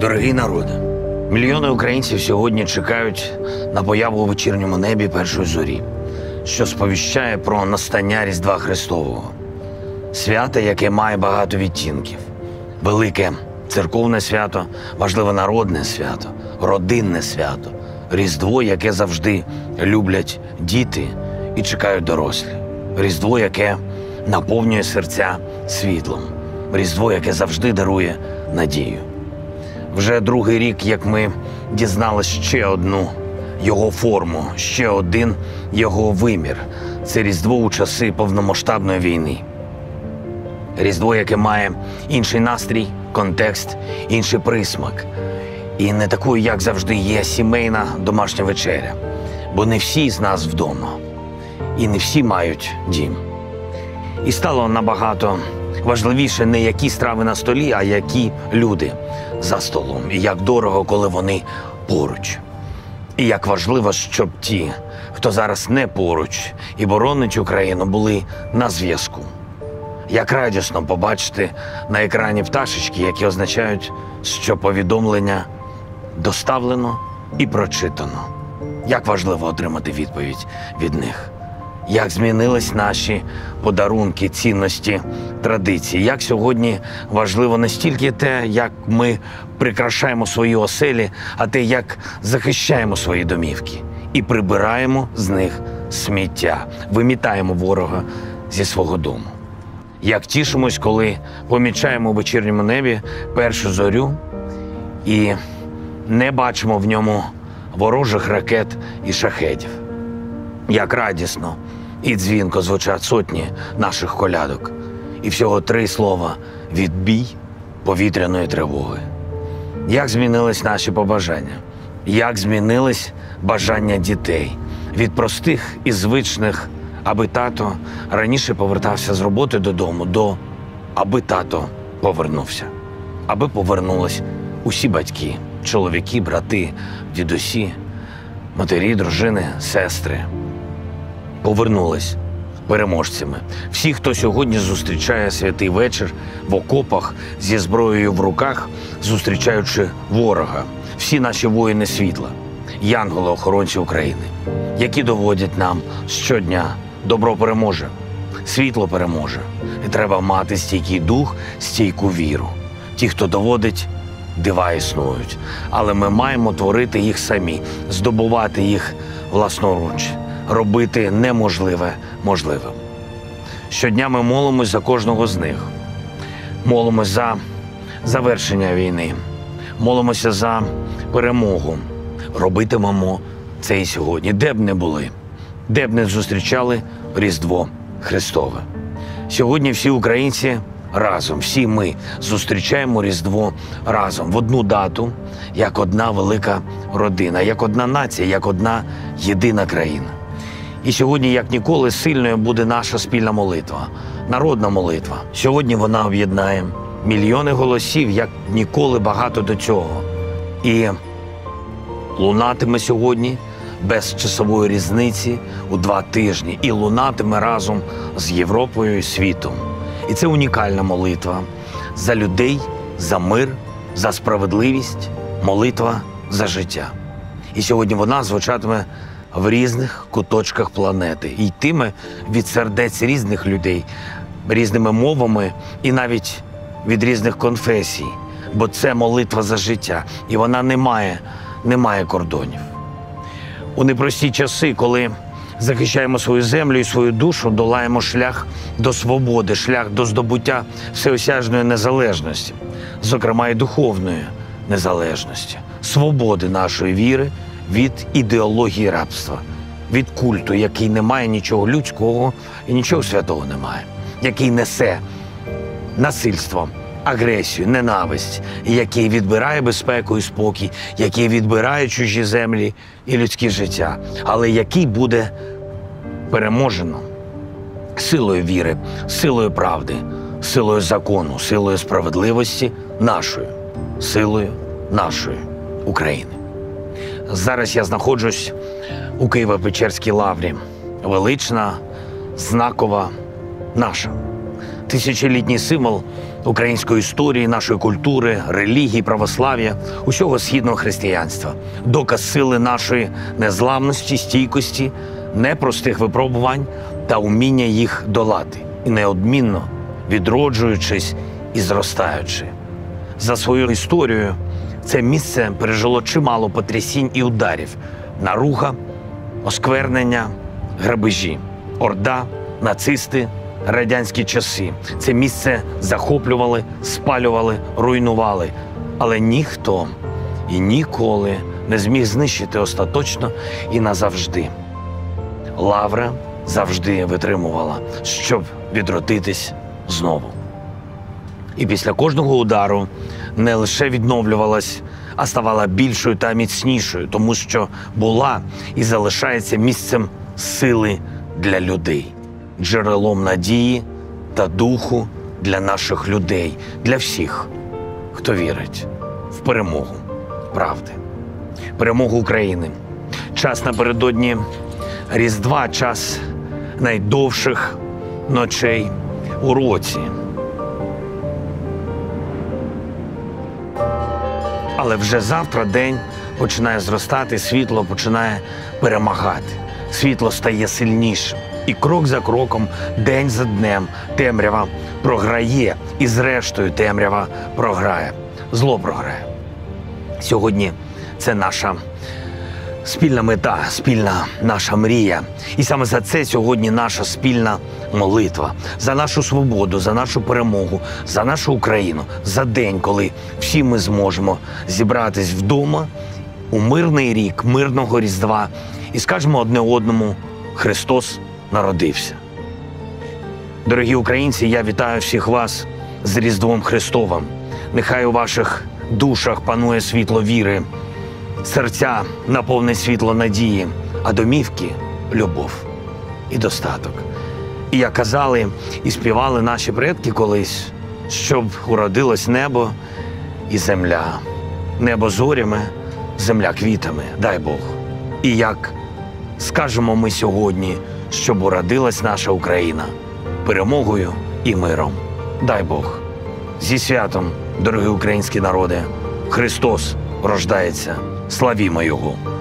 Дорогий народе, мільйони українців сьогодні чекають на появу у вечірньому небі першої зорі, що сповіщає про настання Різдва Христового. Свято, яке має багато відтінків. Велике церковне свято, важливе народне свято, родинне свято, Різдво, яке завжди люблять діти і чекають дорослі. Різдво, яке наповнює серця світлом. Різдво, яке завжди дарує надію. Вже другий рік, як ми дізналися ще одну його форму, ще один його вимір. Це Різдво у часи повномасштабної війни. Різдво, яке має інший настрій, контекст, інший присмак. І не такою, як завжди, є сімейна домашня вечеря. Бо не всі з нас вдома. І не всі мають дім. І стало набагато важливіше не які страви на столі, а які люди за столом. І як дорого, коли вони поруч. І як важливо, щоб ті, хто зараз не поруч і боронить Україну, були на зв'язку. Як радісно побачити на екрані пташечки, які означають, що повідомлення доставлено і прочитано. Як важливо отримати відповідь від них. Як змінились наші подарунки, цінності, традиції. Як сьогодні важливо не стільки те, як ми прикрашаємо свої оселі, а те, як захищаємо свої домівки. І прибираємо з них сміття, вимітаємо ворога зі свого дому. Як тішимось, коли помічаємо у вечірньому небі першу зорю і не бачимо в ньому ворожих ракет і шахедів. Як радісно і дзвінко звучать сотні наших колядок. І всього 3 слова – відбій повітряної тривоги. Як змінились наші побажання? Як змінились бажання дітей? Від простих і звичних аби тато раніше повертався з роботи додому, до аби тато повернувся. Аби повернулись усі батьки, чоловіки, брати, дідусі, матері, дружини, сестри. Повернулись переможцями. Всі, хто сьогодні зустрічає святий вечір в окопах зі зброєю в руках, зустрічаючи ворога. Всі наші воїни світла, янголи-охоронці України, які доводять нам щодня: добро переможе, світло переможе. І треба мати стійкий дух, стійку віру. Ті, хто доводить, дива існують. Але ми маємо творити їх самі, здобувати їх власноруч, робити неможливе можливим. Щодня ми молимось за кожного з них. Молимось за завершення війни. Молимося за перемогу. Робитимемо це і сьогодні, де б не були, де б не зустрічали Різдво Христове. Сьогодні всі українці разом, всі ми зустрічаємо Різдво разом, в одну дату, як одна велика родина, як одна нація, як одна єдина країна. І сьогодні, як ніколи, сильною буде наша спільна молитва, народна молитва. Сьогодні вона об'єднає мільйони голосів, як ніколи багато до цього. І лунатиме сьогодні без часової різниці у 2 тижні. І лунатиме разом з Європою і світом. І це унікальна молитва за людей, за мир, за справедливість, молитва за життя. І сьогодні вона звучатиме в різних куточках планети. І йтиме від сердець різних людей, різними мовами і навіть від різних конфесій. Бо це молитва за життя. І вона не має кордонів. У непрості часи, коли захищаємо свою землю і свою душу, долаємо шлях до свободи, шлях до здобуття всеосяжної незалежності, зокрема і духовної незалежності, свободи нашої віри від ідеології рабства, від культу, який не має нічого людського і нічого святого немає, який несе насильство, агресію, ненависть, який відбирає безпеку і спокій, який відбирає чужі землі і людське життя, але який буде переможено силою віри, силою правди, силою закону, силою справедливості нашою, силою нашої України. Зараз я знаходжусь у Києво-Печерській лаврі. Велична, знакова, наша. тисячолітній символ української історії, нашої культури, релігії, православ'я, усього східного християнства. Доказ сили нашої незламності, стійкості, непростих випробувань та уміння їх долати. І неодмінно відроджуючись і зростаючи. За свою історію це місце пережило чимало потрясінь і ударів. Наруга, осквернення, грабежі, орда, нацисти, радянські часи. Це місце захоплювали, спалювали, руйнували. Але ніхто і ніколи не зміг знищити остаточно і назавжди. Лавра завжди витримувала, щоб відродитись знову. І після кожного удару не лише відновлювалась, а ставала більшою та міцнішою, тому що була і залишається місцем сили для людей, джерелом надії та духу для наших людей, для всіх, хто вірить в перемогу правди, перемогу України. Час напередодні Різдва, час найдовших ночей у році. Але вже завтра день починає зростати, світло починає перемагати. Світло стає сильнішим. І крок за кроком, день за днем темрява програє. І зрештою темрява програє. Зло програє. Сьогодні це наша спільна мета, спільна наша мрія. І саме за це сьогодні наша спільна молитва. За нашу свободу, за нашу перемогу, за нашу Україну. За день, коли всі ми зможемо зібратись вдома у мирний рік, мирного Різдва і скажемо одне одному: Христос народився. Дорогі українці, я вітаю всіх вас з Різдвом Христовим. Нехай у ваших душах панує світло віри, серця наповне світло надії, а домівки – любов і достаток. І як казали і співали наші предки колись, щоб уродилось небо і земля. Небо зорями, земля квітами, дай Бог. І як скажемо ми сьогодні, щоб уродилась наша Україна перемогою і миром. Дай Бог. Зі святом, дорогі українські народи! Христос рождається. Славімо Його!